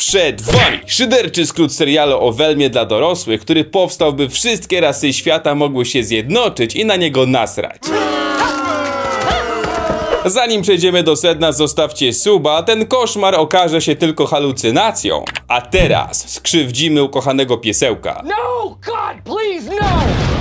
Przed wami szyderczy skrót serialu o Velmie dla dorosłych, który powstał, by wszystkie rasy świata mogły się zjednoczyć i na niego nasrać. Zanim przejdziemy do sedna, zostawcie suba, ten koszmar okaże się tylko halucynacją. A teraz skrzywdzimy ukochanego piesełka. No, God, please, no!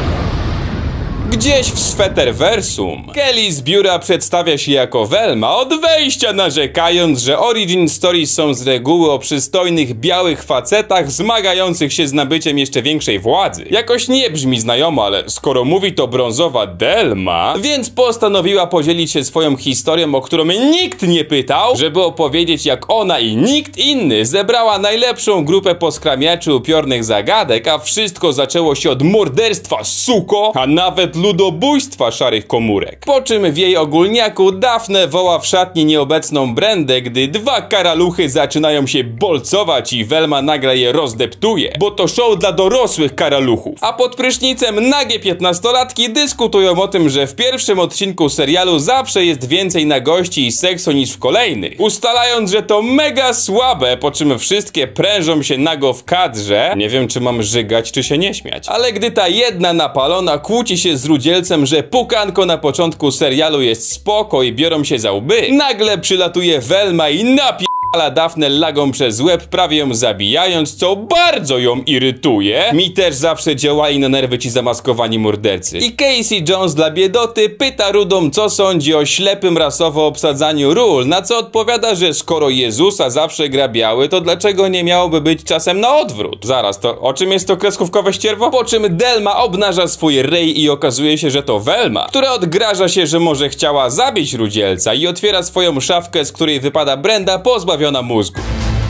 Gdzieś w Sweterversum Kelly z biura przedstawia się jako Velma, od wejścia narzekając, że origin stories są z reguły o przystojnych, białych facetach zmagających się z nabyciem jeszcze większej władzy. Jakoś nie brzmi znajomo, ale skoro mówi to brązowa Delma, więc postanowiła podzielić się swoją historią, o którą nikt nie pytał, żeby opowiedzieć, jak ona i nikt inny zebrała najlepszą grupę poskramiaczy upiornych zagadek, a wszystko zaczęło się od morderstwa, suko, a nawet ludobójstwa szarych komórek. Po czym w jej ogólniaku Daphne woła w szatni nieobecną Brendę, gdy dwa karaluchy zaczynają się bolcować i Velma nagle je rozdeptuje, bo to show dla dorosłych karaluchów. A pod prysznicem nagie 15-latki dyskutują o tym, że w pierwszym odcinku serialu zawsze jest więcej nagości i seksu niż w kolejnych, ustalając, że to mega słabe, po czym wszystkie prężą się nago w kadrze. Nie wiem, czy mam żygać, czy się nie śmiać. Ale gdy ta jedna napalona kłóci się z rudzielcem, że pukanko na początku serialu jest spoko i biorą się za łby, nagle przylatuje Velma i napierdala Daphnę lagą przez łeb, prawie ją zabijając, co bardzo ją irytuje. Mi też zawsze działali na nerwy ci zamaskowani mordercy. I Casey Jones dla biedoty pyta Rudą, co sądzi o ślepym rasowo obsadzaniu ról, na co odpowiada, że skoro Jezusa zawsze gra biały, to dlaczego nie miałoby być czasem na odwrót? Zaraz, to o czym jest to kreskówkowe ścierwo? Po czym Delma obnaża swój ryj i okazuje się, że to Velma, która odgraża się, że może chciała zabić rudzielca i otwiera swoją szafkę, z której wypada Brenda pozbawiona mózgu.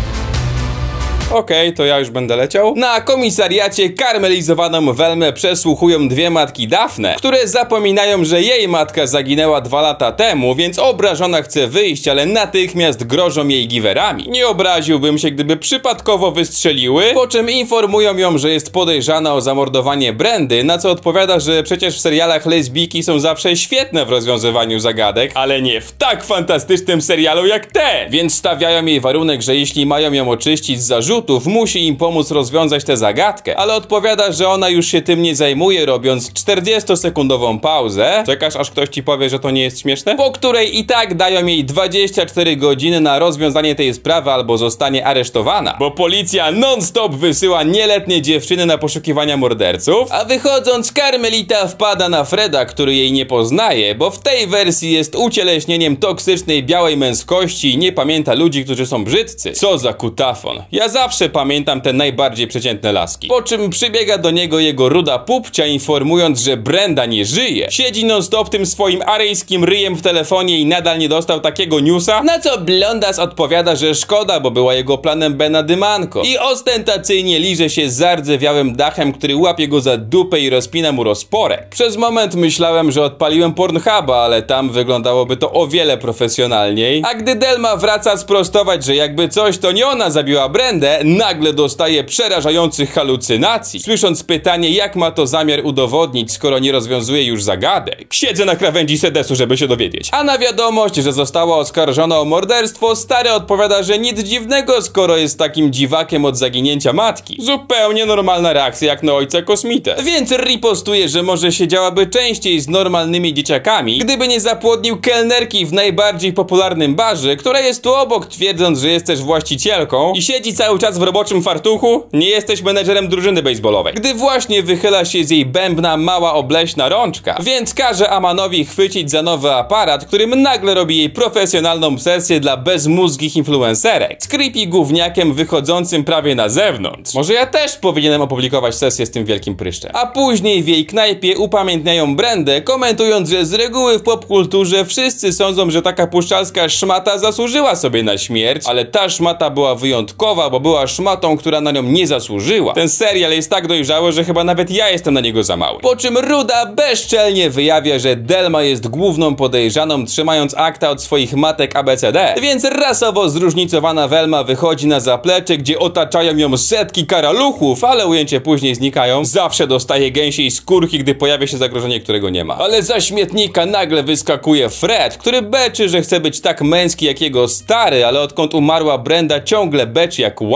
Okej, to ja już będę leciał. Na komisariacie karmelizowaną Velmę przesłuchują dwie matki Daphne, które zapominają, że jej matka zaginęła 2 lata temu, więc obrażona chce wyjść, ale natychmiast grożą jej giwerami. Nie obraziłbym się, gdyby przypadkowo wystrzeliły, po czym informują ją, że jest podejrzana o zamordowanie Brendy, na co odpowiada, że przecież w serialach lesbijki są zawsze świetne w rozwiązywaniu zagadek, ale nie w tak fantastycznym serialu jak ten. Więc stawiają jej warunek, że jeśli mają ją oczyścić z zarzutów, musi im pomóc rozwiązać tę zagadkę, ale odpowiada, że ona już się tym nie zajmuje, robiąc 40-sekundową pauzę. Czekasz, aż ktoś ci powie, że to nie jest śmieszne? Po której i tak dają jej 24 godziny na rozwiązanie tej sprawy albo zostanie aresztowana, bo policja non-stop wysyła nieletnie dziewczyny na poszukiwania morderców, a wychodząc Carmelita wpada na Freda, który jej nie poznaje, bo w tej wersji jest ucieleśnieniem toksycznej białej męskości i nie pamięta ludzi, którzy są brzydcy. Co za kutafon. Ja zawsze pamiętam te najbardziej przeciętne laski. Po czym przybiega do niego jego ruda pupcia, informując, że Brenda nie żyje. Siedzi non stop tym swoim aryjskim ryjem w telefonie i nadal nie dostał takiego newsa, na co Blondas odpowiada, że szkoda, bo była jego planem B na dymanko. I ostentacyjnie liże się z zardzewiałym dachem, który łapie go za dupę i rozpina mu rozporek. Przez moment myślałem, że odpaliłem Pornhuba, ale tam wyglądałoby to o wiele profesjonalniej. A gdy Delma wraca sprostować, że jakby coś, to nie ona zabiła Brendę, nagle dostaje przerażających halucynacji, słysząc pytanie, jak ma to zamiar udowodnić, skoro nie rozwiązuje już zagadek. Siedzę na krawędzi sedesu, żeby się dowiedzieć. A na wiadomość, że została oskarżona o morderstwo, stary odpowiada, że nic dziwnego, skoro jest takim dziwakiem od zaginięcia matki. Zupełnie normalna reakcja jak na ojca kosmitę. Więc ripostuje, że może siedziałaby częściej z normalnymi dzieciakami, gdyby nie zapłodnił kelnerki w najbardziej popularnym barze, która jest tu obok, twierdząc, że jest też właścicielką i siedzi cały czas w roboczym fartuchu. Nie jesteś menedżerem drużyny baseballowej. Gdy właśnie wychyla się z jej bębna mała obleśna rączka, więc każe Amanowi chwycić za nowy aparat, którym nagle robi jej profesjonalną sesję dla bezmózgich influencerek z creepy gówniakiem wychodzącym prawie na zewnątrz. Może ja też powinienem opublikować sesję z tym wielkim pryszczem. A później w jej knajpie upamiętniają Brendę, komentując, że z reguły w popkulturze wszyscy sądzą, że taka puszczalska szmata zasłużyła sobie na śmierć, ale ta szmata była wyjątkowa, bo była szmatą, która na nią nie zasłużyła. Ten serial jest tak dojrzały, że chyba nawet ja jestem na niego za mały. Po czym Ruda bezczelnie wyjawia, że Delma jest główną podejrzaną, trzymając akta od swoich matek ABCD, więc rasowo zróżnicowana Velma wychodzi na zaplecze, gdzie otaczają ją setki karaluchów, ale ujęcie później znikają. Zawsze dostaje gęsiej skórki, gdy pojawia się zagrożenie, którego nie ma. Ale za śmietnika nagle wyskakuje Fred, który beczy, że chce być tak męski jak jego stary, ale odkąd umarła Brenda ciągle beczy jak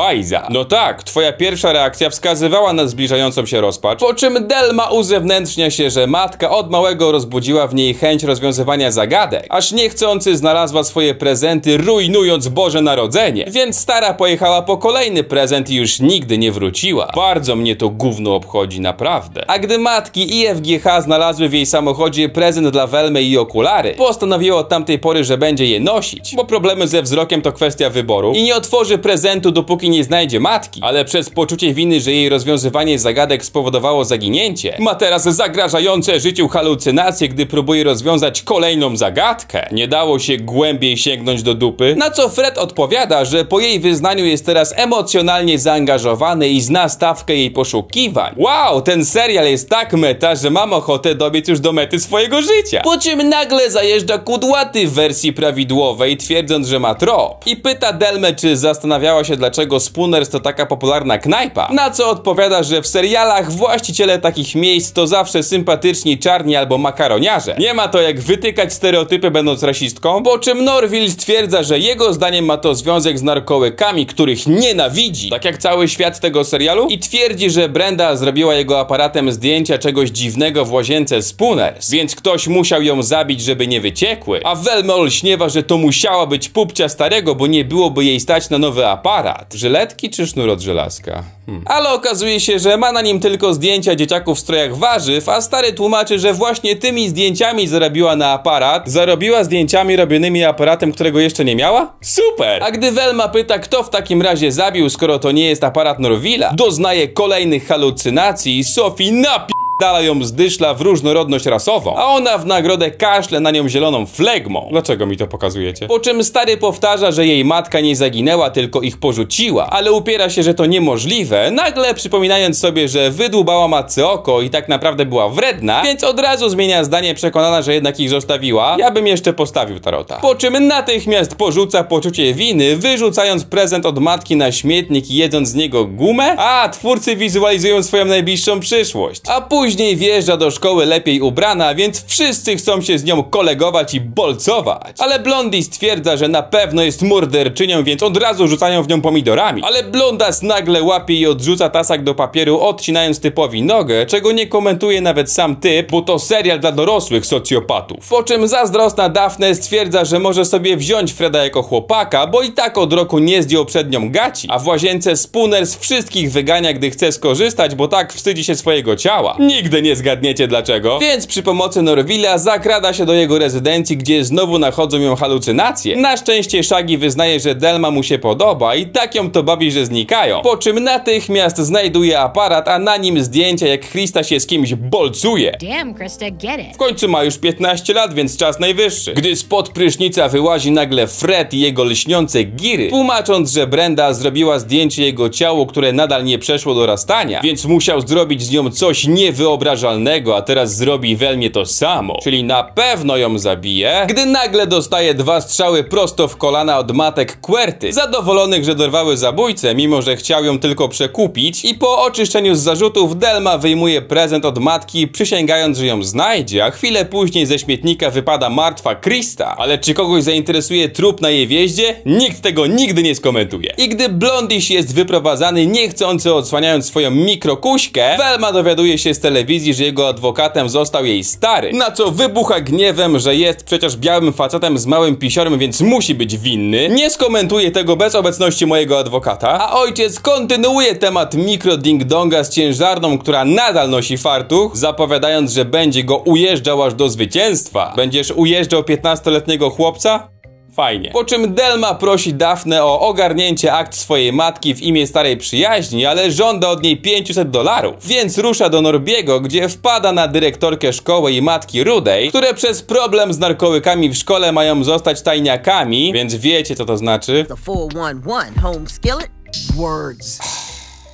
Łajza. No tak, twoja pierwsza reakcja wskazywała na zbliżającą się rozpacz, po czym Delma uzewnętrznia się, że matka od małego rozbudziła w niej chęć rozwiązywania zagadek, aż niechcący znalazła swoje prezenty, rujnując Boże Narodzenie, więc stara pojechała po kolejny prezent i już nigdy nie wróciła. Bardzo mnie to gówno obchodzi, naprawdę. A gdy matki i FGH znalazły w jej samochodzie prezent dla Velmy i okulary, postanowiła od tamtej pory, że będzie je nosić, bo problemy ze wzrokiem to kwestia wyboru i nie otworzy prezentu, dopóki nie znajdzie matki, ale przez poczucie winy, że jej rozwiązywanie zagadek spowodowało zaginięcie, ma teraz zagrażające życiu halucynacje, gdy próbuje rozwiązać kolejną zagadkę. Nie dało się głębiej sięgnąć do dupy, na co Fred odpowiada, że po jej wyznaniu jest teraz emocjonalnie zaangażowany i zna stawkę jej poszukiwań. Wow, ten serial jest tak meta, że mam ochotę dobiec już do mety swojego życia. Po czym nagle zajeżdża kudłaty w wersji prawidłowej, twierdząc, że ma trop. I pyta Delmę, czy zastanawiała się, dlaczego Spooners to taka popularna knajpa. Na co odpowiada, że w serialach właściciele takich miejsc to zawsze sympatyczni czarni albo makaroniarze. Nie ma to jak wytykać stereotypy będąc rasistką, po czym Norville stwierdza, że jego zdaniem ma to związek z narkołykami, których nienawidzi, tak jak cały świat tego serialu, i twierdzi, że Brenda zrobiła jego aparatem zdjęcia czegoś dziwnego w łazience Spooners, więc ktoś musiał ją zabić, żeby nie wyciekły, a Velma olśniewa, że to musiała być pupcia starego, bo nie byłoby jej stać na nowy aparat. Żyletki czy sznur od żelazka? Ale okazuje się, że ma na nim tylko zdjęcia dzieciaków w strojach warzyw, a stary tłumaczy, że właśnie tymi zdjęciami zarobiła na aparat. Zarobiła zdjęciami robionymi aparatem, którego jeszcze nie miała? Super! A gdy Velma pyta, kto w takim razie zabił, skoro to nie jest aparat Norville'a, doznaje kolejnych halucynacji i Sophie dala ją zdyszla w różnorodność rasową, a ona w nagrodę kaszle na nią zieloną flegmą. Dlaczego mi to pokazujecie? Po czym stary powtarza, że jej matka nie zaginęła, tylko ich porzuciła, ale upiera się, że to niemożliwe, nagle przypominając sobie, że wydłubała matce oko i tak naprawdę była wredna, więc od razu zmienia zdanie, przekonana, że jednak ich zostawiła. Ja bym jeszcze postawił tarota. Po czym natychmiast porzuca poczucie winy, wyrzucając prezent od matki na śmietnik i jedząc z niego gumę? A, twórcy wizualizują swoją najbliższą przyszłość. A później wjeżdża do szkoły lepiej ubrana, więc wszyscy chcą się z nią kolegować i bolcować. Ale Blondie stwierdza, że na pewno jest morderczynią, więc od razu rzucają w nią pomidorami. Ale Blondas nagle łapie i odrzuca tasak do papieru, odcinając typowi nogę, czego nie komentuje nawet sam typ, bo to serial dla dorosłych socjopatów. Po czym zazdrosna Daphne stwierdza, że może sobie wziąć Freda jako chłopaka, bo i tak od roku nie zdjął przed nią gaci, a w łazience Spooners wszystkich wygania, gdy chce skorzystać, bo tak wstydzi się swojego ciała. Nigdy nie zgadniecie dlaczego. Więc przy pomocy Norville'a zakrada się do jego rezydencji, gdzie znowu nachodzą ją halucynacje. Na szczęście Shaggy wyznaje, że Delma mu się podoba i tak ją to bawi, że znikają. Po czym natychmiast znajduje aparat, a na nim zdjęcia, jak Krista się z kimś bolcuje. Damn, Krista, get it. W końcu ma już 15 lat, więc czas najwyższy. Gdy spod prysznica wyłazi nagle Fred i jego lśniące giry, tłumacząc, że Brenda zrobiła zdjęcie jego ciału, które nadal nie przeszło do rozstania, więc musiał zrobić z nią coś niewyobrażalnego, a teraz zrobi Velmie to samo. Czyli na pewno ją zabije, gdy nagle dostaje 2 strzały prosto w kolana od matek Querty, zadowolonych, że dorwały zabójcę, mimo że chciał ją tylko przekupić, i po oczyszczeniu z zarzutów Delma wyjmuje prezent od matki, przysięgając, że ją znajdzie, a chwilę później ze śmietnika wypada martwa Krista. Ale czy kogoś zainteresuje trup na jej wjeździe? Nikt tego nigdy nie skomentuje. I gdy Blondish jest wyprowadzany niechcący odsłaniając swoją mikrokuśkę, Velma dowiaduje się z telewizji, że jego adwokatem został jej stary, na co wybucha gniewem, że jest przecież białym facetem z małym pisiorem, więc musi być winny. Nie skomentuje tego bez obecności mojego adwokata, a ojciec kontynuuje temat mikro-ding-donga z ciężarną, która nadal nosi fartuch, zapowiadając, że będzie go ujeżdżał aż do zwycięstwa. Będziesz ujeżdżał 15-letniego chłopca? Fajnie. Po czym Delma prosi Daphnę o ogarnięcie akt swojej matki w imię starej przyjaźni, ale żąda od niej $500, więc rusza do Norbiego, gdzie wpada na dyrektorkę szkoły i matki Rudej, które przez problem z narkołykami w szkole mają zostać tajniakami, więc wiecie co to znaczy. The 411 home skillet. Words.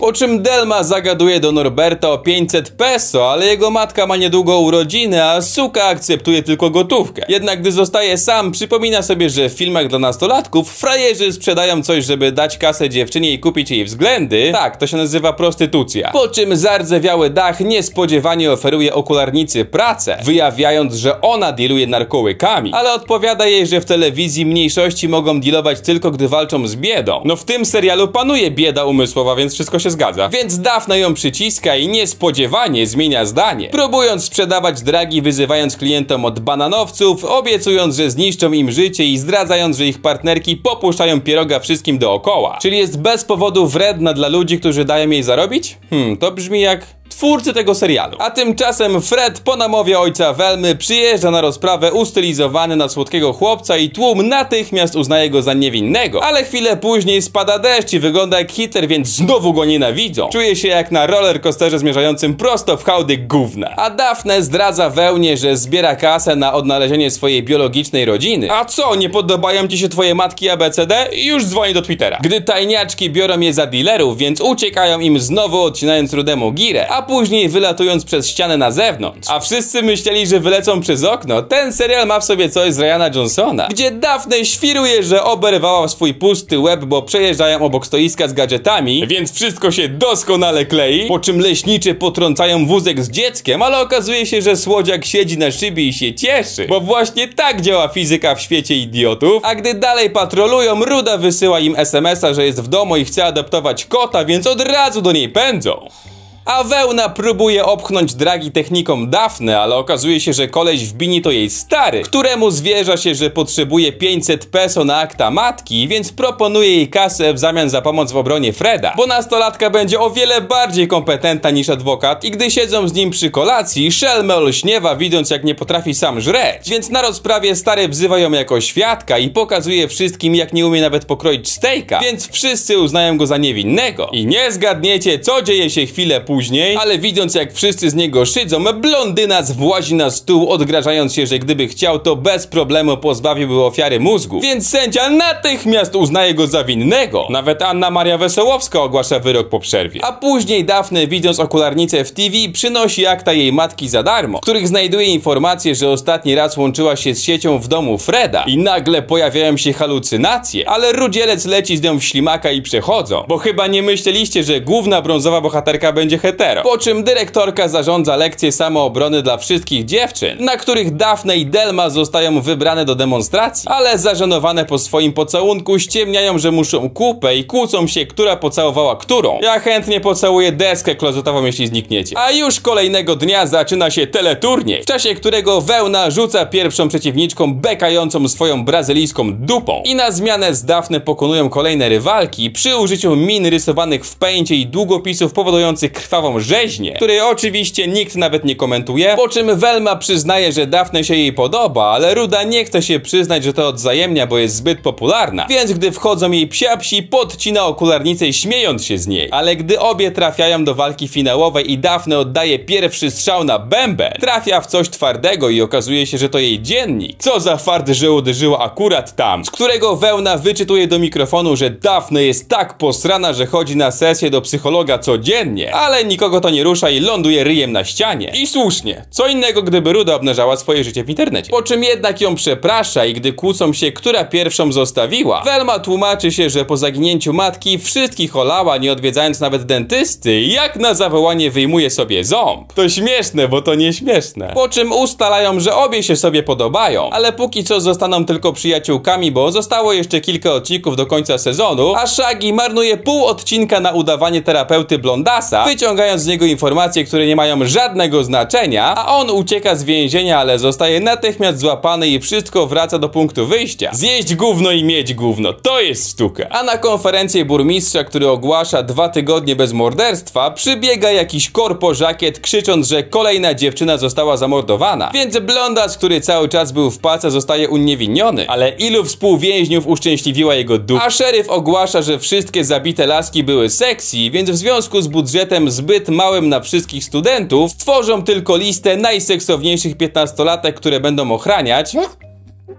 Po czym Delma zagaduje do Norberta o 500 peso, ale jego matka ma niedługo urodziny, a suka akceptuje tylko gotówkę. Jednak gdy zostaje sam, przypomina sobie, że w filmach dla nastolatków frajerzy sprzedają coś, żeby dać kasę dziewczynie i kupić jej względy. Tak, to się nazywa prostytucja. Po czym zardzewiały Dach niespodziewanie oferuje okularnicy pracę, wyjawiając, że ona dealuje narkołykami, ale odpowiada jej, że w telewizji mniejszości mogą dealować tylko gdy walczą z biedą. No w tym serialu panuje bieda umysłowa, więc wszystko się zgadza. Więc Daphne ją przyciska i niespodziewanie zmienia zdanie, próbując sprzedawać dragi, wyzywając klientom od bananowców, obiecując, że zniszczą im życie i zdradzając, że ich partnerki popuszczają pieroga wszystkim dookoła. Czyli jest bez powodu wredna dla ludzi, którzy dają jej zarobić? To brzmi jak twórcy tego serialu. A tymczasem Fred po namowie ojca Velmy przyjeżdża na rozprawę ustylizowany na słodkiego chłopca i tłum natychmiast uznaje go za niewinnego. Ale chwilę później spada deszcz i wygląda jak Hitler, więc znowu go nienawidzą. Czuje się jak na rollercoasterze zmierzającym prosto w hałdy gówna. A Daphne zdradza Wełnie, że zbiera kasę na odnalezienie swojej biologicznej rodziny. A co, nie podobają ci się twoje matki ABCD? I już dzwoni do Twittera. Gdy tajniaczki biorą je za dealerów, więc uciekają im znowu, odcinając Rudemu girę, a później wylatując przez ścianę na zewnątrz. A wszyscy myśleli, że wylecą przez okno. Ten serial ma w sobie coś z Ryana Johnsona, gdzie Daphne świruje, że oberwała swój pusty łeb, bo przejeżdżają obok stoiska z gadżetami, więc wszystko się doskonale klei, po czym leśniczy potrącają wózek z dzieckiem, ale okazuje się, że słodziak siedzi na szybie i się cieszy, bo właśnie tak działa fizyka w świecie idiotów. A gdy dalej patrolują, Ruda wysyła im SMS-a, że jest w domu i chce adoptować kota, więc od razu do niej pędzą. A Wełna próbuje opchnąć dragi techniką Daphne, ale okazuje się, że koleś w bini to jej stary, któremu zwierza się, że potrzebuje 500 peso na akta matki, więc proponuje jej kasę w zamian za pomoc w obronie Freda, bo nastolatka będzie o wiele bardziej kompetentna niż adwokat i gdy siedzą z nim przy kolacji, szelmę olśniewa, widząc jak nie potrafi sam żreć, więc na rozprawie stary wzywa ją jako świadka i pokazuje wszystkim, jak nie umie nawet pokroić stejka, więc wszyscy uznają go za niewinnego. I nie zgadniecie, co dzieje się chwilę później, ale widząc jak wszyscy z niego szydzą, blondyna włazi na stół, odgrażając się, że gdyby chciał, to bez problemu pozbawiłby ofiary mózgu, więc sędzia natychmiast uznaje go za winnego. Nawet Anna Maria Wesołowska ogłasza wyrok po przerwie. A później Daphne, widząc okularnicę w TV, przynosi akta jej matki za darmo, w których znajduje informację, że ostatni raz łączyła się z siecią w domu Freda i nagle pojawiają się halucynacje, ale rudzielec leci z nią w ślimaka i przechodzą, bo chyba nie myśleliście, że główna brązowa bohaterka będzie hetero. Po czym dyrektorka zarządza lekcje samoobrony dla wszystkich dziewczyn, na których Daphne i Delma zostają wybrane do demonstracji, ale zażenowane po swoim pocałunku ściemniają, że muszą kupę i kłócą się, która pocałowała którą. Ja chętnie pocałuję deskę klozetową, jeśli znikniecie. A już kolejnego dnia zaczyna się teleturniej, w czasie którego Wełna rzuca pierwszą przeciwniczką bekającą swoją brazylijską dupą. I na zmianę z Daphne pokonują kolejne rywalki przy użyciu min rysowanych w pęcie i długopisów powodujących krwawą rzeźnię, której oczywiście nikt nawet nie komentuje, po czym Velma przyznaje, że Daphne się jej podoba, ale Ruda nie chce się przyznać, że to odwzajemnia, bo jest zbyt popularna, więc gdy wchodzą jej psiapsi, podcina okularnicę śmiejąc się z niej, ale gdy obie trafiają do walki finałowej i Daphne oddaje pierwszy strzał na bęben, trafia w coś twardego i okazuje się, że to jej dziennik. Co za fart, że uderzyła akurat tam, z którego Wełna wyczytuje do mikrofonu, że Daphne jest tak posrana, że chodzi na sesję do psychologa codziennie, ale nikogo to nie rusza i ląduje ryjem na ścianie. I słusznie, co innego gdyby Ruda obnażała swoje życie w internecie. Po czym jednak ją przeprasza i gdy kłócą się, która pierwszą zostawiła, Velma tłumaczy się, że po zaginięciu matki wszystkich olała, nie odwiedzając nawet dentysty, jak na zawołanie wyjmuje sobie ząb. To śmieszne, bo to nieśmieszne. Po czym ustalają, że obie się sobie podobają, ale póki co zostaną tylko przyjaciółkami, bo zostało jeszcze kilka odcinków do końca sezonu, a Shaggy marnuje pół odcinka na udawanie terapeuty Blondasa, wyciągając z niego informacje, które nie mają żadnego znaczenia, a on ucieka z więzienia, ale zostaje natychmiast złapany i wszystko wraca do punktu wyjścia. Zjeść gówno i mieć gówno, to jest sztuka. A na konferencję burmistrza, który ogłasza 2 tygodnie bez morderstwa, przybiega jakiś korpo-żakiet, krzycząc, że kolejna dziewczyna została zamordowana, więc Blondas, który cały czas był w pace, zostaje uniewinniony, ale ilu współwięźniów uszczęśliwiła jego dupa. A szeryf ogłasza, że wszystkie zabite laski były sexy, więc w związku z budżetem zbyt małym na wszystkich studentów, stworzą tylko listę najseksowniejszych 15-latek, które będą ochraniać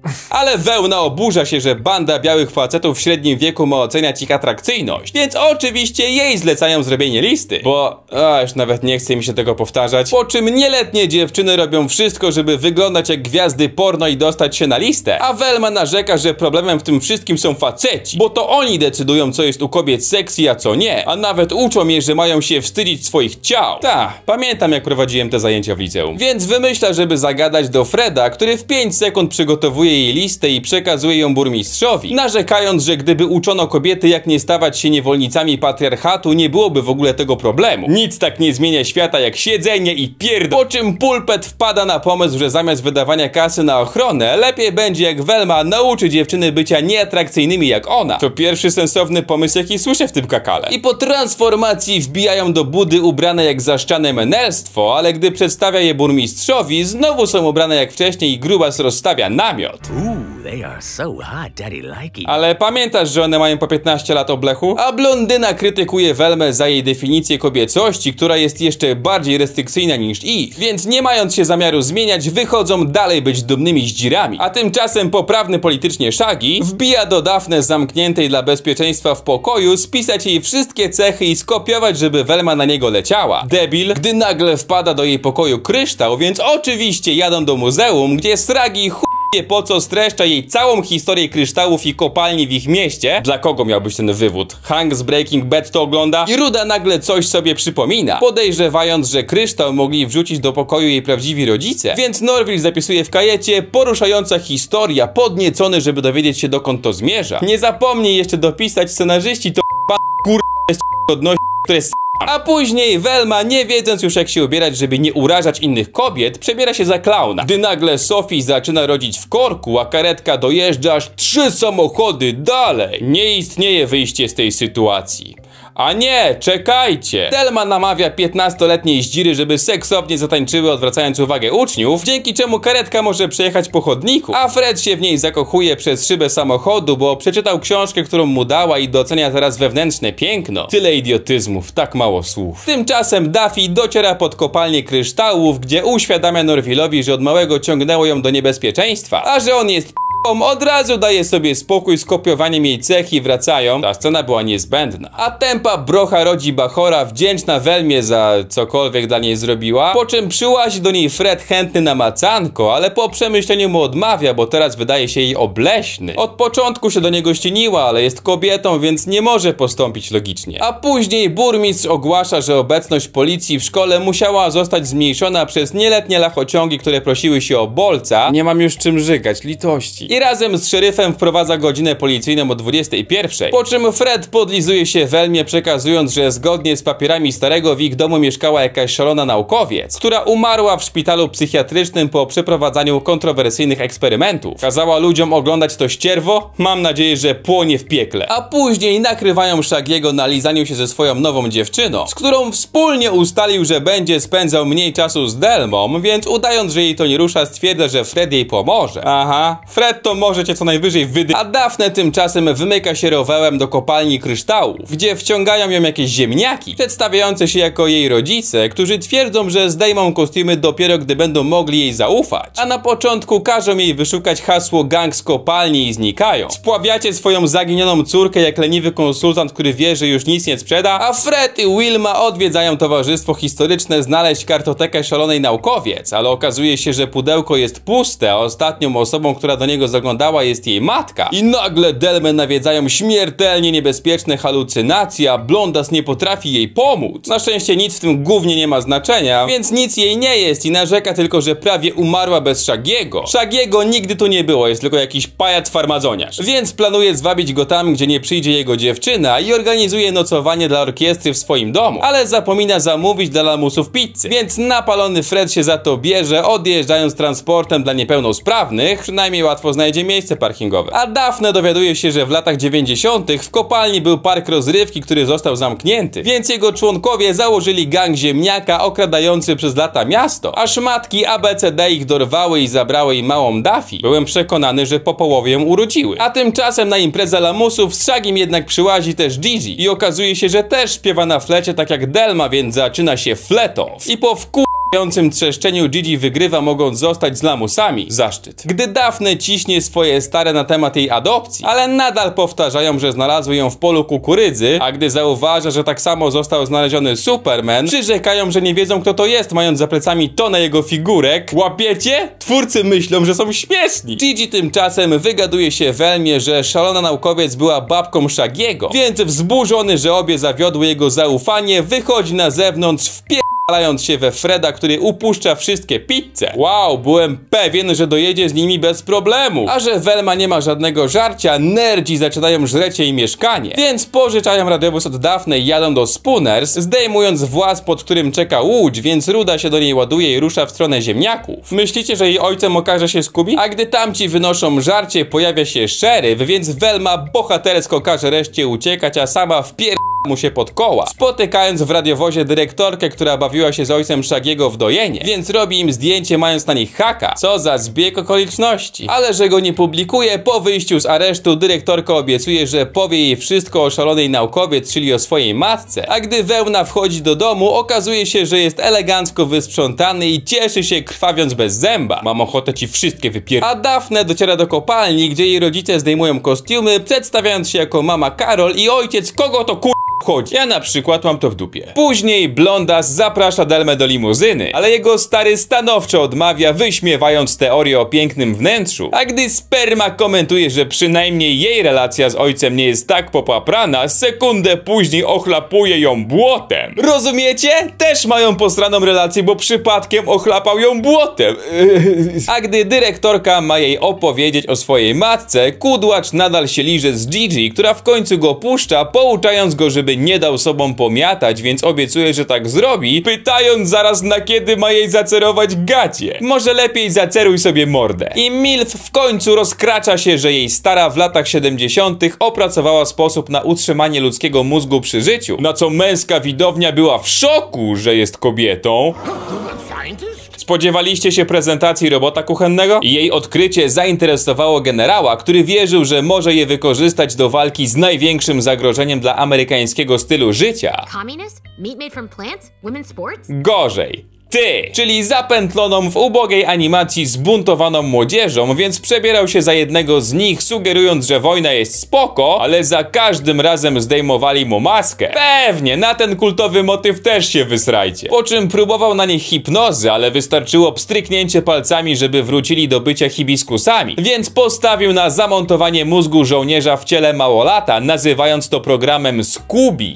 Ale wełna oburza się, że banda białych facetów w średnim wieku ma oceniać ich atrakcyjność, więc oczywiście jej zlecają zrobienie listy, bo już nawet nie chce mi się tego powtarzać, po czym nieletnie dziewczyny robią wszystko, żeby wyglądać jak gwiazdy porno i dostać się na listę, a Velma narzeka, że problemem w tym wszystkim są faceci, bo to oni decydują, co jest u kobiet sexy, a co nie, a nawet uczą je, że mają się wstydzić swoich ciał. Pamiętam, jak prowadziłem te zajęcia w liceum. Więc wymyśla, żeby zagadać do Freda, który w 5 sekund przygotowuje jej listę i przekazuje ją burmistrzowi, narzekając, że gdyby uczono kobiety, jak nie stawać się niewolnicami patriarchatu, nie byłoby w ogóle tego problemu. Nic tak nie zmienia świata jak siedzenie i pierdol. Po czym Pulpet wpada na pomysł, że zamiast wydawania kasy na ochronę, lepiej będzie, jak Velma nauczy dziewczyny bycia nieatrakcyjnymi jak ona. To pierwszy sensowny pomysł, jaki słyszę w tym kakale. I po transformacji wbijają do budy ubrane jak zaszczane menelstwo, ale gdy przedstawia je burmistrzowi, znowu są ubrane jak wcześniej i grubas rozstawia namiot. They are so hot, daddy like it. Ale pamiętasz, że one mają po 15 lat oblechu? A blondyna krytykuje Velmę za jej definicję kobiecości, która jest jeszcze bardziej restrykcyjna niż ich, więc nie mając się zamiaru zmieniać, wychodzą dalej być dumnymi zdzirami. A tymczasem poprawny politycznie Shaggy wbija do Daphne zamkniętej dla bezpieczeństwa w pokoju spisać jej wszystkie cechy i skopiować, żeby Velma na niego leciała. Debil, gdy nagle wpada do jej pokoju kryształ, więc oczywiście jadą do muzeum, gdzie Sragi po co streszcza jej całą historię kryształów i kopalni w ich mieście. Dla kogo miał być ten wywód? Hank z Breaking Bad to ogląda? I Ruda nagle coś sobie przypomina, podejrzewając, że kryształ mogli wrzucić do pokoju jej prawdziwi rodzice. Więc Norville zapisuje w kajecie: poruszająca historia, podniecony, żeby dowiedzieć się, dokąd to zmierza. Nie zapomnij jeszcze dopisać: scenarzyści to jest odnośnie, które jest. A później Velma, nie wiedząc już, jak się ubierać, żeby nie urażać innych kobiet, przebiera się za klauna. Gdy nagle Sophie zaczyna rodzić w korku, a karetka dojeżdża aż 3 samochody dalej. Nie istnieje wyjście z tej sytuacji. A nie, czekajcie! Thelma namawia 15-letnie zdziry, żeby seksownie zatańczyły, odwracając uwagę uczniów, dzięki czemu karetka może przejechać po chodniku, a Fred się w niej zakochuje przez szybę samochodu, bo przeczytał książkę, którą mu dała i docenia teraz wewnętrzne piękno. Tyle idiotyzmów, tak mało słów. Tymczasem Daffy dociera pod kopalnię kryształów, gdzie uświadamia Norvillowi, że od małego ciągnęło ją do niebezpieczeństwa, a że on jest od razu daje sobie spokój z kopiowaniem jej cech i wracają. Ta scena była niezbędna. A tempa brocha rodzi Bachora, wdzięczna Velmie za cokolwiek dla niej zrobiła, po czym przyłazi do niej Fred chętny na macanko, ale po przemyśleniu mu odmawia, bo teraz wydaje się jej obleśny. Od początku się do niego ściniła, ale jest kobietą, więc nie może postąpić logicznie. A później burmistrz ogłasza, że obecność policji w szkole musiała zostać zmniejszona przez nieletnie lachociągi, które prosiły się o bolca. Nie mam już czym żygać, litości. I razem z szeryfem wprowadza godzinę policyjną o 21, po czym Fred podlizuje się Velmie, przekazując, że zgodnie z papierami starego w ich domu mieszkała jakaś szalona naukowiec, która umarła w szpitalu psychiatrycznym po przeprowadzaniu kontrowersyjnych eksperymentów. Kazała ludziom oglądać to ścierwo? Mam nadzieję, że płonie w piekle. A później nakrywają Shaggy'ego na lizaniu się ze swoją nową dziewczyną, z którą wspólnie ustalił, że będzie spędzał mniej czasu z Delmą, więc udając, że jej to nie rusza, stwierdza, że Fred jej pomoże. Aha, Fred to może cię co najwyżej A Daphne tymczasem wymyka się rowełem do kopalni kryształów, gdzie wciągają ją jakieś ziemniaki, przedstawiające się jako jej rodzice, którzy twierdzą, że zdejmą kostiumy dopiero gdy będą mogli jej zaufać. A na początku każą jej wyszukać hasło gang z kopalni i znikają. Spławiacie swoją zaginioną córkę jak leniwy konsultant, który wie, że już nic nie sprzeda, a Fred i Wilma odwiedzają towarzystwo historyczne znaleźć kartotekę szalonej naukowiec, ale okazuje się, że pudełko jest puste, a ostatnią osobą, która do niego zaglądała, jest jej matka. I nagle Delmę nawiedzają śmiertelnie niebezpieczne halucynacje, a Blondas nie potrafi jej pomóc. Na szczęście nic w tym gównie nie ma znaczenia, więc nic jej nie jest i narzeka tylko, że prawie umarła bez Shaggy'ego. Shaggy'ego nigdy tu nie było, jest tylko jakiś pajac farmazoniarz. Więc planuje zwabić go tam, gdzie nie przyjdzie jego dziewczyna i organizuje nocowanie dla orkiestry w swoim domu, ale zapomina zamówić dla lamusów pizzy. Więc napalony Fred się za to bierze, odjeżdżając transportem dla niepełnosprawnych, przynajmniej łatwo znajdzie miejsce parkingowe. A Daphne dowiaduje się, że w latach 90. w kopalni był park rozrywki, który został zamknięty, więc jego członkowie założyli gang ziemniaka okradający przez lata miasto, a szmatki ABCD ich dorwały i zabrały im małą Daffy. Byłem przekonany, że po połowie ją urodziły. A tymczasem na imprezę lamusów z Shaggym jednak przyłazi też Gigi i okazuje się, że też śpiewa na flecie tak jak Delma, więc zaczyna się fletow. I po trzeszczeniu Gigi wygrywa, mogąc zostać z lamusami. Zaszczyt. Gdy Daphne ciśnie swoje stare na temat jej adopcji, ale nadal powtarzają, że znalazły ją w polu kukurydzy, a gdy zauważa, że tak samo został znaleziony Superman, przyrzekają, że nie wiedzą, kto to jest, mając za plecami tonę jego figurek. Łapiecie? Twórcy myślą, że są śmieszni. Gigi tymczasem wygaduje się Velmie, że szalona naukowiec była babką Shaggy'ego, więc wzburzony, że obie zawiodły jego zaufanie, wychodzi na zewnątrz, wpierając się we Freda, który upuszcza wszystkie pizze. Wow, byłem pewien, że dojedzie z nimi bez problemu. A że Velma nie ma żadnego żarcia, nerdzi zaczynają żreć jej mieszkanie. Więc pożyczają radiowóz od Daphne i jadą do Spooners, zdejmując właz, pod którym czeka łódź, więc Ruda się do niej ładuje i rusza w stronę ziemniaków. Myślicie, że jej ojcem okaże się Scooby? A gdy tamci wynoszą żarcie, pojawia się szeryf, więc Velma bohatersko każe reszcie uciekać, a sama mu się pod koła, spotykając w radiowozie dyrektorkę, która bawiła się z ojcem Shaggy'ego w dojenie, więc robi im zdjęcie, mając na nich haka. Co za zbieg okoliczności. Ale że go nie publikuje, po wyjściu z aresztu dyrektorka obiecuje, że powie jej wszystko o szalonej naukowiec, czyli o swojej matce, a gdy wełna wchodzi do domu, okazuje się, że jest elegancko wysprzątany i cieszy się, krwawiąc bez zęba. Mam ochotę ci wszystkie A Daphne dociera do kopalni, gdzie jej rodzice zdejmują kostiumy, przedstawiając się jako mama Karol i ojciec, kogo to chodzi. Ja na przykład mam to w dupie. Później Blondas zaprasza Delmę do limuzyny, ale jego stary stanowczo odmawia, wyśmiewając teorię o pięknym wnętrzu. A gdy Sperma komentuje, że przynajmniej jej relacja z ojcem nie jest tak popaprana, sekundę później ochlapuje ją błotem. Rozumiecie? Też mają posraną relację, bo przypadkiem ochlapał ją błotem. A gdy dyrektorka ma jej opowiedzieć o swojej matce, Kudłacz nadal się liże z Gigi, która w końcu go puszcza, pouczając go, żeby nie dał sobą pomiatać, więc obiecuje, że tak zrobi, pytając zaraz, na kiedy ma jej zacerować gacie. Może lepiej zaceruj sobie mordę. I MILF w końcu rozkracza się, że jej stara w latach 70. opracowała sposób na utrzymanie ludzkiego mózgu przy życiu, na co męska widownia była w szoku, że jest kobietą. Spodziewaliście się prezentacji robota kuchennego? Jej odkrycie zainteresowało generała, który wierzył, że może je wykorzystać do walki z największym zagrożeniem dla amerykańskiego stylu życia. Gorzej. Ty, czyli zapętloną w ubogiej animacji zbuntowaną młodzieżą, więc przebierał się za jednego z nich, sugerując, że wojna jest spoko, ale za każdym razem zdejmowali mu maskę. Pewnie, na ten kultowy motyw też się wysrajcie. Po czym próbował na nich hipnozy, ale wystarczyło pstryknięcie palcami, żeby wrócili do bycia hibiskusami, więc postawił na zamontowanie mózgu żołnierza w ciele małolata, nazywając to programem Scooby.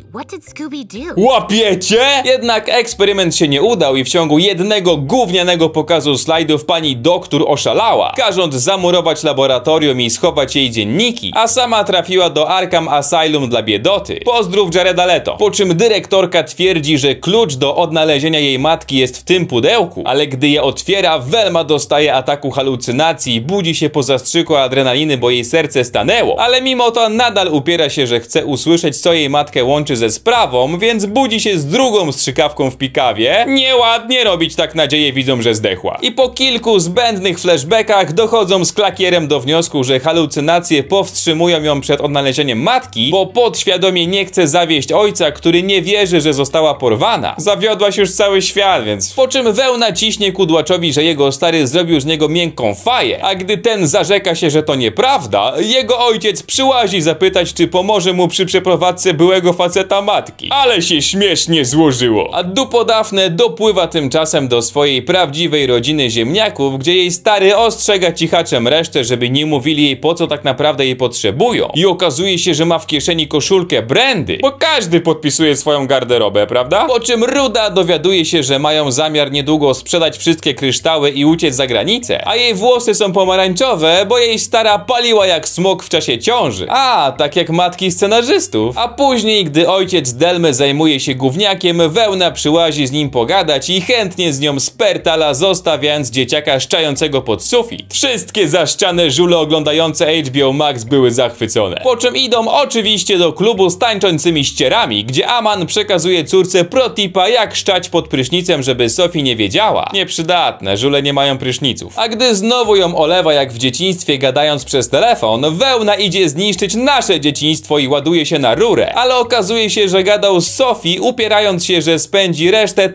Łapiecie? Jednak eksperyment się nie udał i w ciągu jednego gównianego pokazu slajdów pani doktor oszalała, każąc zamurować laboratorium i schować jej dzienniki, a sama trafiła do Arkham Asylum dla biedoty. Pozdrów Jareda Leto. Po czym dyrektorka twierdzi, że klucz do odnalezienia jej matki jest w tym pudełku, ale gdy je otwiera, Velma dostaje ataku halucynacji i budzi się po zastrzyku adrenaliny, bo jej serce stanęło, ale mimo to nadal upiera się, że chce usłyszeć, co jej matkę łączy ze sprawą, więc budzi się z drugą strzykawką w pikawie. Nieładnie robić tak nadzieję widzom, że zdechła. I po kilku zbędnych flashbackach dochodzą z klakierem do wniosku, że halucynacje powstrzymują ją przed odnalezieniem matki, bo podświadomie nie chce zawieść ojca, który nie wierzy, że została porwana. Zawiodłaś już cały świat, więc... Po czym wełna ciśnie Kudłaczowi, że jego stary zrobił z niego miękką faję, a gdy ten zarzeka się, że to nieprawda, jego ojciec przyłazi zapytać, czy pomoże mu przy przeprowadzce byłego faceta matki. Ale się śmiesznie złożyło. A dupo Daphne dopływa tymczasem do swojej prawdziwej rodziny ziemniaków, gdzie jej stary ostrzega cichaczem resztę, żeby nie mówili jej, po co tak naprawdę jej potrzebują. I okazuje się, że ma w kieszeni koszulkę Brandy, bo każdy podpisuje swoją garderobę, prawda? Po czym Ruda dowiaduje się, że mają zamiar niedługo sprzedać wszystkie kryształy i uciec za granicę, a jej włosy są pomarańczowe, bo jej stara paliła jak smok w czasie ciąży. A, tak jak matki scenarzystów. A później, gdy ojciec Delmy zajmuje się gówniakiem, wełna przyłazi z nim pogadać i chętnie z nią spertala, zostawiając dzieciaka szczającego pod sufit. Wszystkie zaszczane żule oglądające HBO Max były zachwycone. Po czym idą oczywiście do klubu z tańczącymi ścierami, gdzie Aman przekazuje córce protipa, jak szczać pod prysznicem, żeby Sophie nie wiedziała. Nieprzydatne, żule nie mają pryszniców. A gdy znowu ją olewa jak w dzieciństwie, gadając przez telefon, wełna idzie zniszczyć nasze dzieciństwo i ładuje się na rurę. Ale okazuje się, że gadał z Sophie, upierając się, że spędzi resztę tacierzyńskiego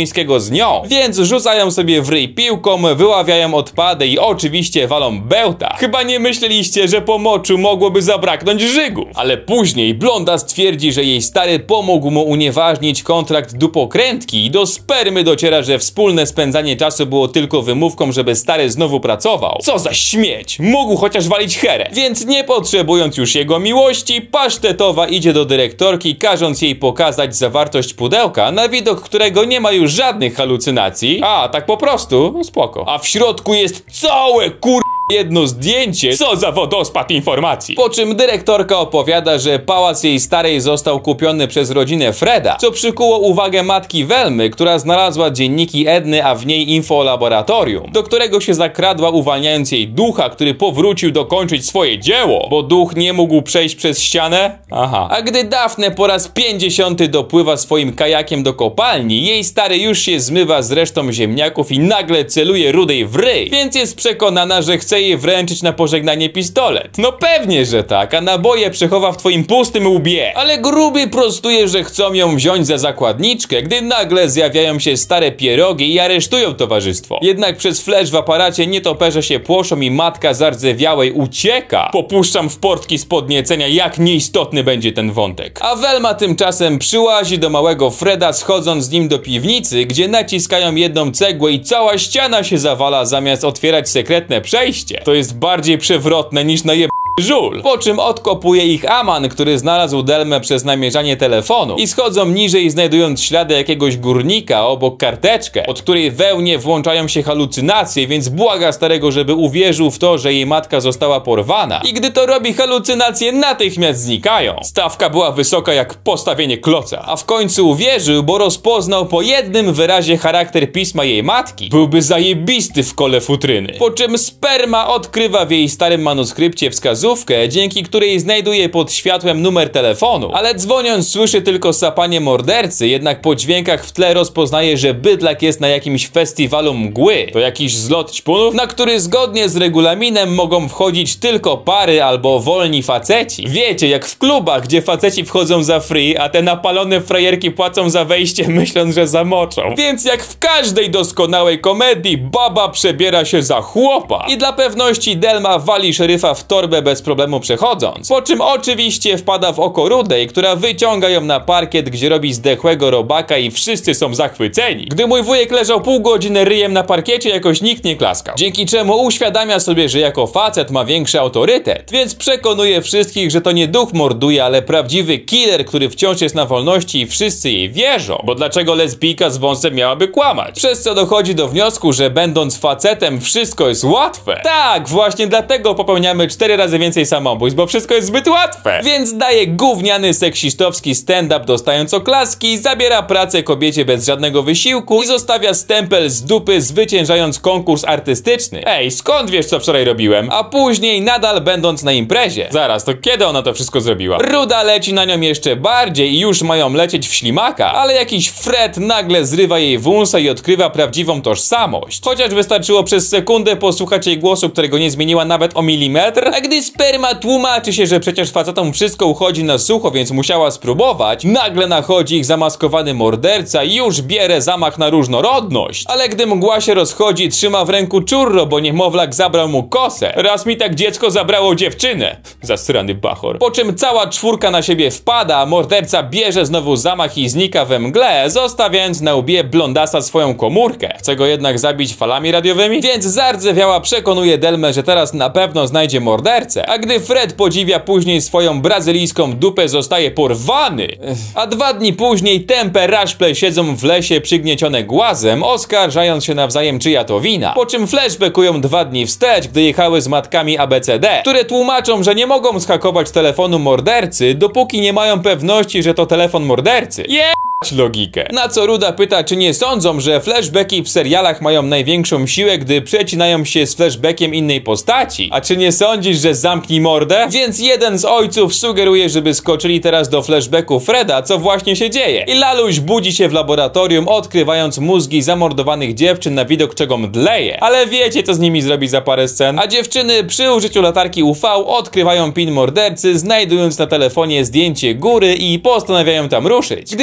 Kaczyńskiego z nią, więc rzucają sobie w ryj piłką, wyławiają odpady i oczywiście walą bełta. Chyba nie myśleliście, że po moczu mogłoby zabraknąć żygów. Ale później blonda stwierdzi, że jej stary pomógł mu unieważnić kontrakt dupokrętki i do spermy dociera, że wspólne spędzanie czasu było tylko wymówką, żeby stary znowu pracował. Co za śmieć! Mógł chociaż walić herę. Więc nie potrzebując już jego miłości, pasztetowa idzie do dyrektorki, każąc jej pokazać zawartość pudełka, na widok którego nie ma już żadnych halucynacji. A, tak po prostu? Spoko. A w środku jest całe jedno zdjęcie, co za wodospad informacji. Po czym dyrektorka opowiada, że pałac jej starej został kupiony przez rodzinę Freda, co przykuło uwagę matki Velmy, która znalazła dzienniki Edny, a w niej infolaboratorium, do którego się zakradła, uwalniając jej ducha, który powrócił dokończyć swoje dzieło, bo duch nie mógł przejść przez ścianę. Aha. A gdy Daphne po raz 50 dopływa swoim kajakiem do kopalni, jej stary już się zmywa z resztą ziemniaków i nagle celuje Rudej w ryj, więc jest przekonana, że chce jej wręczyć na pożegnanie pistolet. No pewnie, że tak, a naboje przechowa w twoim pustym łbie. Ale gruby prostuje, że chcą ją wziąć za zakładniczkę, gdy nagle zjawiają się stare pierogi i aresztują towarzystwo. Jednak przez flash w aparacie nietoperze się płoszą i matka zardzewiałej ucieka. Popuszczam w portki z podniecenia, jak nieistotny będzie ten wątek. A Velma tymczasem przyłazi do małego Freda, schodząc z nim do piwnicy, gdzie naciskają jedną cegłę i cała ściana się zawala, zamiast otwierać sekretne przejście. To jest bardziej przewrotne niż żul. Po czym odkopuje ich Aman, który znalazł Delmę przez namierzanie telefonu i schodzą niżej, znajdując ślady jakiegoś górnika obok karteczkę, od której wełnie włączają się halucynacje, więc błaga starego, żeby uwierzył w to, że jej matka została porwana. I gdy to robi, halucynacje natychmiast znikają. Stawka była wysoka jak postawienie kloca. A w końcu uwierzył, bo rozpoznał po jednym wyrazie charakter pisma jej matki. Byłby zajebisty w kole futryny. Po czym sperma odkrywa w jej starym manuskrypcie wskazówkę, dzięki której znajduje pod światłem numer telefonu, ale dzwoniąc słyszy tylko sapanie mordercy, jednak po dźwiękach w tle rozpoznaje, że bydlak jest na jakimś festiwalu mgły. To jakiś zlot ćpunów, na który zgodnie z regulaminem mogą wchodzić tylko pary albo wolni faceci. Wiecie, jak w klubach, gdzie faceci wchodzą za free, a te napalone frajerki płacą za wejście, myśląc, że zamoczą. Więc jak w każdej doskonałej komedii, baba przebiera się za chłopa. I dla pewności Delma wali szeryfa w torbę bez problemu przechodząc. Po czym oczywiście wpada w oko Rudej, która wyciąga ją na parkiet, gdzie robi zdechłego robaka i wszyscy są zachwyceni. Gdy mój wujek leżał pół godziny ryjem na parkiecie, jakoś nikt nie klaskał. Dzięki czemu uświadamia sobie, że jako facet ma większy autorytet, więc przekonuje wszystkich, że to nie duch morduje, ale prawdziwy killer, który wciąż jest na wolności i wszyscy jej wierzą. Bo dlaczego lesbijka z wąsem miałaby kłamać? Przez co dochodzi do wniosku, że będąc facetem wszystko jest łatwe. Tak, właśnie dlatego popełniamy 4 razy więcej samobójstw, bo wszystko jest zbyt łatwe. Więc daje gówniany seksistowski stand-up, dostając oklaski, zabiera pracę kobiecie bez żadnego wysiłku i zostawia stempel z dupy, zwyciężając konkurs artystyczny. Ej, skąd wiesz, co wczoraj robiłem? A później, nadal będąc na imprezie. Zaraz, to kiedy ona to wszystko zrobiła? Ruda leci na nią jeszcze bardziej i już mają lecieć w ślimaka, ale jakiś Fred nagle zrywa jej wąsa i odkrywa prawdziwą tożsamość. Chociaż wystarczyło przez sekundę posłuchać jej głosu, którego nie zmieniła nawet o milimetr, a gdy sperma tłumaczy się, że przecież facetom wszystko uchodzi na sucho, więc musiała spróbować, nagle nachodzi ich zamaskowany morderca i już bierze zamach na różnorodność. Ale gdy mgła się rozchodzi, trzyma w ręku churro, bo niemowlak zabrał mu kosę. Raz mi tak dziecko zabrało dziewczynę. Zasrany bachor. Po czym cała czwórka na siebie wpada, a morderca bierze znowu zamach i znika we mgle, zostawiając na łbie blondasa swoją komórkę. Chce go jednak zabić falami radiowymi? Więc zardzewiała przekonuje Delmę, że teraz na pewno znajdzie mordercę, a gdy Fred podziwia później swoją brazylijską dupę, zostaje porwany. A 2 dni później tępe raszple siedzą w lesie przygniecione głazem, oskarżając się nawzajem, czyja to wina. Po czym flashbackują 2 dni wstecz, gdy jechały z matkami ABCD, które tłumaczą, że nie mogą zhakować telefonu mordercy, dopóki nie mają pewności, że to telefon mordercy. Logikę. Na co Ruda pyta, czy nie sądzą, że flashbacki w serialach mają największą siłę, gdy przecinają się z flashbackiem innej postaci. A czy nie sądzisz, że zamknij mordę? Więc jeden z ojców sugeruje, żeby skoczyli teraz do flashbacku Freda, co właśnie się dzieje. I Laluś budzi się w laboratorium, odkrywając mózgi zamordowanych dziewczyn, na widok czego mdleje. Ale wiecie, co z nimi zrobi za parę scen? A dziewczyny przy użyciu latarki UV odkrywają pin mordercy, znajdując na telefonie zdjęcie góry i postanawiają tam ruszyć. Gdy blonda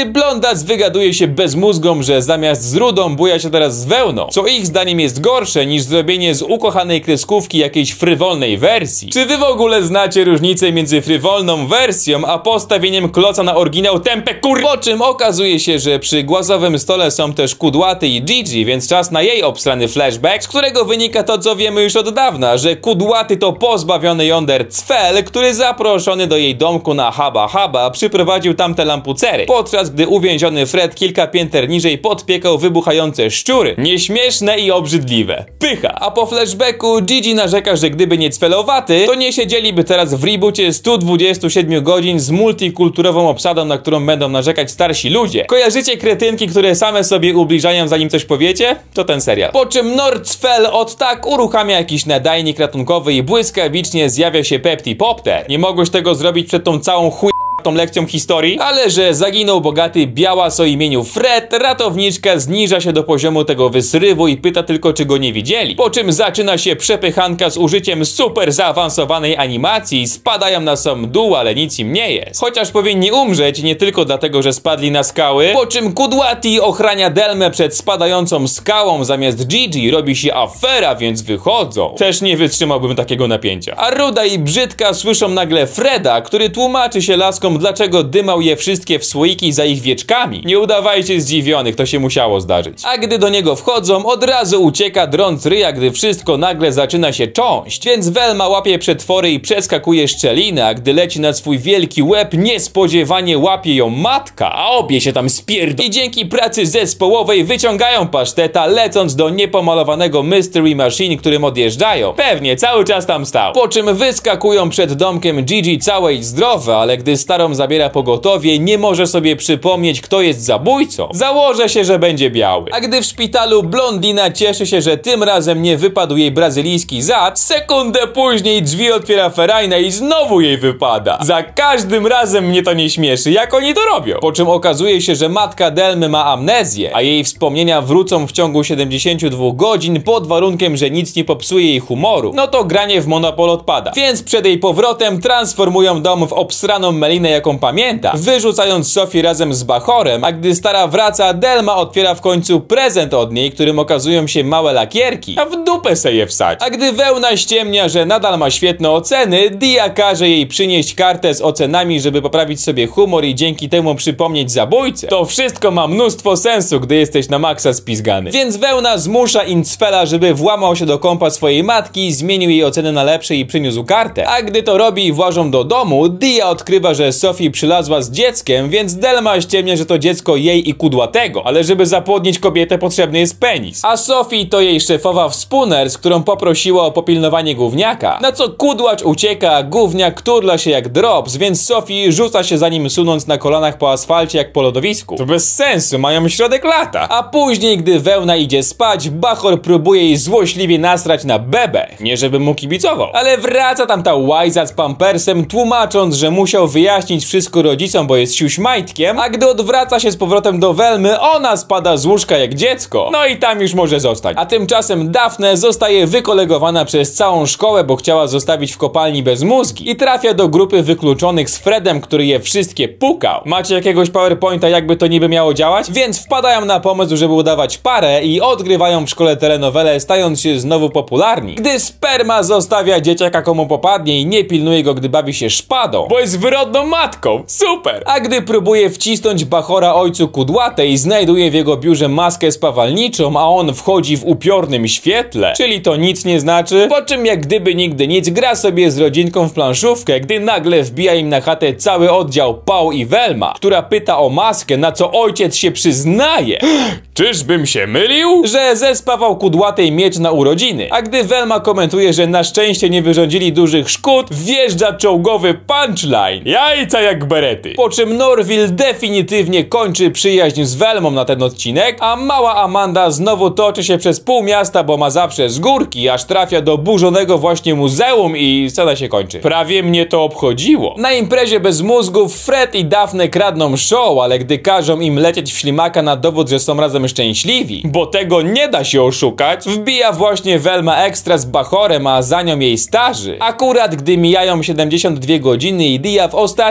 Ruda wygaduje się bezmózgom, że zamiast z Rudą buja się teraz z Wełną, co ich zdaniem jest gorsze niż zrobienie z ukochanej kreskówki jakiejś frywolnej wersji. Czy wy w ogóle znacie różnicę między frywolną wersją, a postawieniem kloca na oryginał tempę po czym okazuje się, że przy głazowym stole są też Kudłaty i Gigi, więc czas na jej obstrany flashback, z którego wynika to, co wiemy już od dawna, że Kudłaty to pozbawiony jąder cfel, który zaproszony do jej domku na Haba Haba przyprowadził tamte lampucery, podczas gdy uwięziony Fred kilka pięter niżej podpiekał wybuchające szczury. Nieśmieszne i obrzydliwe. Pycha. A po flashbacku Gigi narzeka, że gdyby nie cfelowaty, to nie siedzieliby teraz w reboocie 127 godzin z multikulturową obsadą, na którą będą narzekać starsi ludzie. Kojarzycie kretynki, które same sobie ubliżają, zanim coś powiecie? To ten serial. Po czym Nordfell od tak uruchamia jakiś nadajnik ratunkowy i błyskawicznie zjawia się Pepti-Popter. Nie mogłeś tego zrobić przed tą całą tą lekcją historii, ale że zaginął bogaty białas o imieniu Fred, ratowniczka zniża się do poziomu tego wysrywu i pyta tylko, czy go nie widzieli. Po czym zaczyna się przepychanka z użyciem super zaawansowanej animacji, spadają na sam dół, ale nic im nie jest. Chociaż powinni umrzeć nie tylko dlatego, że spadli na skały, po czym Kudłaty ochrania Delmę przed spadającą skałą, zamiast Gigi robi się afera, więc wychodzą. Też nie wytrzymałbym takiego napięcia. A Ruda i Brzydka słyszą nagle Freda, który tłumaczy się laskom, dlaczego dymał je wszystkie w słoiki za ich wieczkami. Nie udawajcie zdziwionych, to się musiało zdarzyć. A gdy do niego wchodzą, od razu ucieka drąc ryja, gdy wszystko nagle zaczyna się cząść. Więc Velma łapie przetwory i przeskakuje szczelinę, a gdy leci na swój wielki łeb, niespodziewanie łapie ją matka, a obie się tam i dzięki pracy zespołowej wyciągają paszteta, lecąc do niepomalowanego Mystery Machine, którym odjeżdżają. Pewnie cały czas tam stał. Po czym wyskakują przed domkiem Gigi całe i zdrowe, ale gdy starą zabiera pogotowie, nie może sobie przypomnieć, kto jest zabójcą. Założę się, że będzie biały. A gdy w szpitalu blondina cieszy się, że tym razem nie wypadł jej brazylijski zad, sekundę później drzwi otwiera Ferajna i znowu jej wypada. Za każdym razem mnie to nie śmieszy, jak oni to robią. Po czym okazuje się, że matka Delmy ma amnezję, a jej wspomnienia wrócą w ciągu 72 godzin pod warunkiem, że nic nie popsuje jej humoru. No to granie w Monopol odpada. Więc przed jej powrotem transformują dom w obsraną melinę, jaką pamięta, wyrzucając Sophie razem z Bachorem, a gdy stara wraca, Delma otwiera w końcu prezent od niej, którym okazują się małe lakierki, a w dupę se je wsać. A gdy Wełna ściemnia, że nadal ma świetne oceny, Dia każe jej przynieść kartę z ocenami, żeby poprawić sobie humor i dzięki temu przypomnieć zabójcę. To wszystko ma mnóstwo sensu, gdy jesteś na maksa spizgany. Więc Wełna zmusza Incfela, żeby włamał się do kompa swojej matki, zmienił jej oceny na lepsze i przyniósł kartę. A gdy to robi i włażą do domu, Dia odkrywa, że Sophie przylazła z dzieckiem, więc Delma ściemnia, że to dziecko jej i Kudłatego. Ale żeby zapłodnić kobietę, potrzebny jest penis. A Sophie to jej szefowa współner, z którą poprosiła o popilnowanie gówniaka. Na co Kudłacz ucieka, a gówniak turla się jak drops, więc Sophie rzuca się za nim, sunąc na kolanach po asfalcie jak po lodowisku. To bez sensu, mają środek lata. A później, gdy Wełna idzie spać, Bachor próbuje jej złośliwie nasrać na bebech. Nie żeby mu kibicował. Ale wraca tam ta łajza z pampersem, tłumacząc, że musiał wyjaśnić wszystko rodzicom, bo jest siuśmajtkiem, a gdy odwraca się z powrotem do Welmy, ona spada z łóżka jak dziecko. No i tam już może zostać. A tymczasem Daphne zostaje wykolegowana przez całą szkołę, bo chciała zostawić w kopalni bez mózgi i trafia do grupy wykluczonych z Fredem, który je wszystkie pukał. Macie jakiegoś PowerPointa, jakby to niby miało działać? Więc wpadają na pomysł, żeby udawać parę i odgrywają w szkole telenowelę, stając się znowu popularni. Gdy sperma zostawia dzieciaka komu popadnie i nie pilnuje go, gdy bawi się szpadą, bo jest wyrodną matką. Super! A gdy próbuje wcisnąć Bachora ojcu Kudłatej, znajduje w jego biurze maskę spawalniczą, a on wchodzi w upiornym świetle. Czyli to nic nie znaczy? Po czym jak gdyby nigdy nic gra sobie z rodzinką w planszówkę, gdy nagle wbija im na chatę cały oddział Pał i Velma, która pyta o maskę, na co ojciec się przyznaje. Czyżbym się mylił? Że zespawał Kudłatej miecz na urodziny. A gdy Velma komentuje, że na szczęście nie wyrządzili dużych szkód, wjeżdża czołgowy punchline. Jajca jak berety. Po czym Norville definitywnie kończy przyjaźń z Velmą na ten odcinek, a mała Amanda znowu toczy się przez pół miasta, bo ma zawsze z górki, aż trafia do burzonego właśnie muzeum i scena się kończy. Prawie mnie to obchodziło. Na imprezie bez mózgów Fred i Daphne kradną show, ale gdy każą im lecieć w ślimaka na dowód, że są razem szczęśliwi, bo tego nie da się oszukać, wbija właśnie Velma ekstra z Bachorem, a za nią jej starzy. Akurat gdy mijają 72 godziny i Dia w ostatnim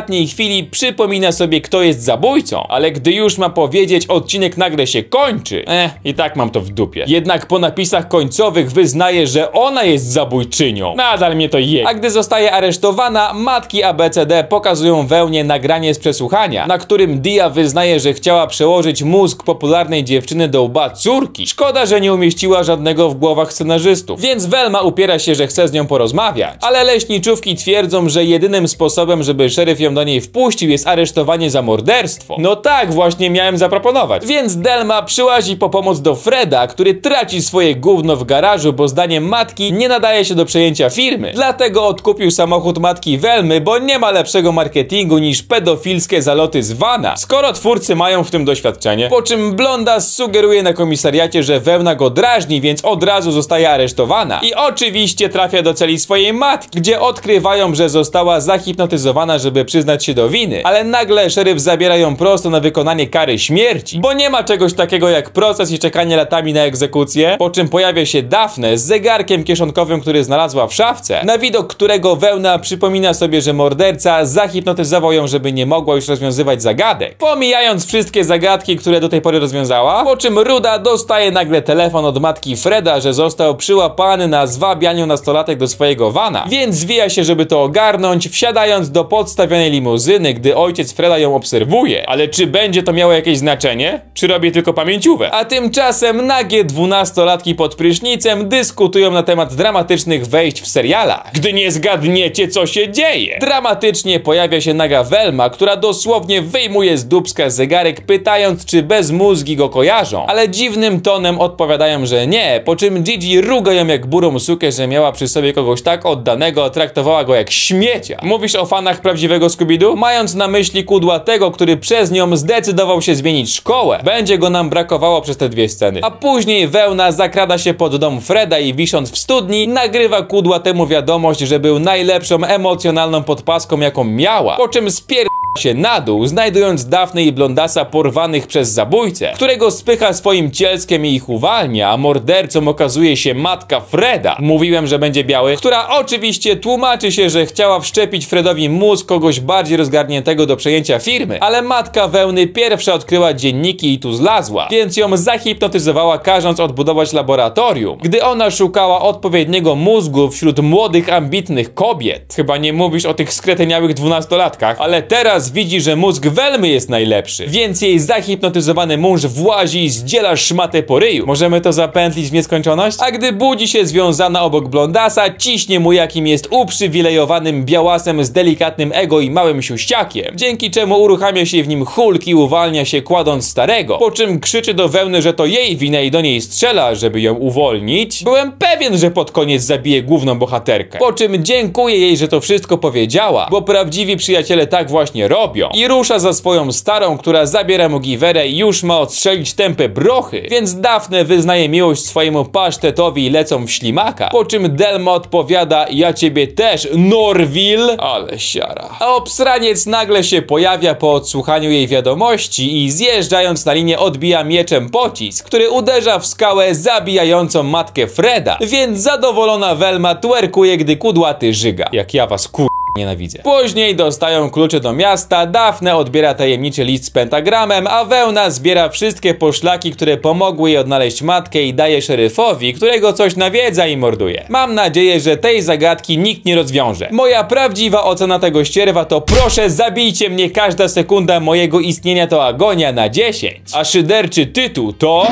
ostatniej chwili przypomina sobie, kto jest zabójcą, ale gdy już ma powiedzieć, odcinek nagle się kończy. I tak mam to w dupie. Jednak po napisach końcowych wyznaje, że ona jest zabójczynią. Nadal mnie to je. A gdy zostaje aresztowana, matki ABCD pokazują Wełnie nagranie z przesłuchania, na którym Dia wyznaje, że chciała przełożyć mózg popularnej dziewczyny do łba córki. Szkoda, że nie umieściła żadnego w głowach scenarzystów, więc Velma upiera się, że chce z nią porozmawiać. Ale leśniczówki twierdzą, że jedynym sposobem, żeby szeryf ją do niej wpuścił, jest aresztowanie za morderstwo. No tak właśnie miałem zaproponować. Więc Delma przyłazi po pomoc do Freda, który traci swoje gówno w garażu, bo zdaniem matki nie nadaje się do przejęcia firmy. Dlatego odkupił samochód matki Velmy, bo nie ma lepszego marketingu niż pedofilskie zaloty z vana, skoro twórcy mają w tym doświadczenie. Po czym Blondas sugeruje na komisariacie, że Wełna go drażni, więc od razu zostaje aresztowana. I oczywiście trafia do celi swojej matki, gdzie odkrywają, że została zahipnotyzowana, żeby przyznać się do winy. Ale nagle szeryf zabiera ją prosto na wykonanie kary śmierci, bo nie ma czegoś takiego jak proces i czekanie latami na egzekucję. Po czym pojawia się Daphne z zegarkiem kieszonkowym, który znalazła w szafce, na widok którego Wełna przypomina sobie, że morderca zahipnotyzował ją, żeby nie mogła już rozwiązywać zagadek, pomijając wszystkie zagadki, które do tej pory rozwiązała. Po czym Ruda dostaje nagle telefon od matki Freda, że został przyłapany na zwabianiu nastolatek do swojego vana, więc zwija się, żeby to ogarnąć, wsiadając do podstawionej limuzyny, gdy ojciec Freda ją obserwuje. Ale czy będzie to miało jakieś znaczenie? Czy robię tylko pamięciówę? A tymczasem nagie 12-latki pod prysznicem dyskutują na temat dramatycznych wejść w serialach. Gdy nie zgadniecie, co się dzieje. Dramatycznie pojawia się naga Velma, która dosłownie wyjmuje z dupska zegarek, pytając, czy bezmózgi go kojarzą. Ale dziwnym tonem odpowiadają, że nie, po czym Gigi ruga ją jak burą sukę, że miała przy sobie kogoś tak oddanego, traktowała go jak śmiecia. Mówisz o fanach prawdziwego Scooby-Doo? Mając na myśli kudłatego, który przez nią zdecydował się zmienić szkołę. Będzie go nam brakowało przez te dwie sceny. A później Wełna zakrada się pod dom Freda i wisząc w studni, nagrywa kudłatemu wiadomość, że był najlepszą emocjonalną podpaską, jaką miała. Po czym się na dół, znajdując Daphnę i Blondasa porwanych przez zabójcę, którego spycha swoim cielskiem i ich uwalnia, a mordercą okazuje się matka Freda. Mówiłem, że będzie biały, która oczywiście tłumaczy się, że chciała wszczepić Fredowi mózg kogoś bardziej rozgarniętego do przejęcia firmy, ale matka Wełny pierwsza odkryła dzienniki i tu zlazła, więc ją zahipnotyzowała, każąc odbudować laboratorium, gdy ona szukała odpowiedniego mózgu wśród młodych, ambitnych kobiet. Chyba nie mówisz o tych skretyniałych 12-latkach, ale teraz widzi, że mózg Velmy jest najlepszy, więc jej zahipnotyzowany mąż włazi i zdziela szmatę po ryju. Możemy to zapętlić w nieskończoność? A gdy budzi się związana obok Blondasa, ciśnie mu, jakim jest uprzywilejowanym białasem z delikatnym ego i małym siuściakiem, dzięki czemu uruchamia się w nim Hulk i uwalnia się, kładąc starego, po czym krzyczy do Wełny, że to jej wina i do niej strzela, żeby ją uwolnić. Byłem pewien, że pod koniec zabije główną bohaterkę, po czym dziękuję jej, że to wszystko powiedziała, bo prawdziwi przyjaciele tak właśnie robią. I rusza za swoją starą, która zabiera mu giwerę i już ma odstrzelić tępe brochy, więc Daphne wyznaje miłość swojemu pasztetowi i lecą w ślimaka, po czym Delma odpowiada: ja ciebie też, Norville. Ale siara. A obsraniec nagle się pojawia po odsłuchaniu jej wiadomości i zjeżdżając na linię odbija mieczem pocisk, który uderza w skałę, zabijającą matkę Freda, więc zadowolona Velma twerkuje, gdy kudłaty żyga. Jak ja was nienawidzę. Później dostają klucze do miasta, Daphne odbiera tajemniczy list z pentagramem, a Wełna zbiera wszystkie poszlaki, które pomogły jej odnaleźć matkę i daje szeryfowi, którego coś nawiedza i morduje. Mam nadzieję, że tej zagadki nikt nie rozwiąże. Moja prawdziwa ocena tego ścierwa to: proszę, zabijcie mnie, każda sekunda mojego istnienia to agonia na 10. A szyderczy tytuł to...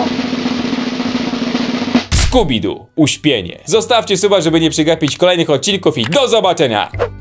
Scooby-Doo. Uśpienie. Zostawcie suba, żeby nie przegapić kolejnych odcinków i do zobaczenia!